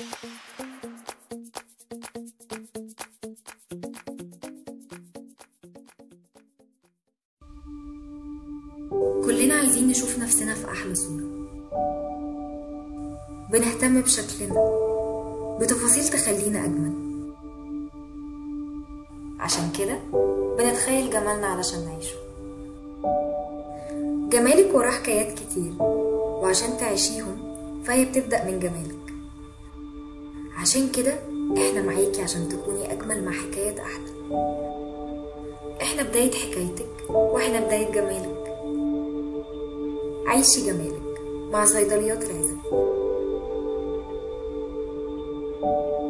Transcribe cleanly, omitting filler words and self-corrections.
كلنا عايزين نشوف نفسنا في أحلى صورة. بنهتم بشكلنا، بتفاصيل تخلينا أجمل. عشان كده بنتخيل جمالنا علشان نعيشه. جمالك وراه حكايات كتير، وعشان تعيشيهم فهي بتبدأ من جمالك. عشان كده احنا معاكي عشان تكوني أجمل مع حكايات أحلى. احنا بداية حكايتك، واحنا بداية جمالك. عيشي جمالك مع صيدليات العزب.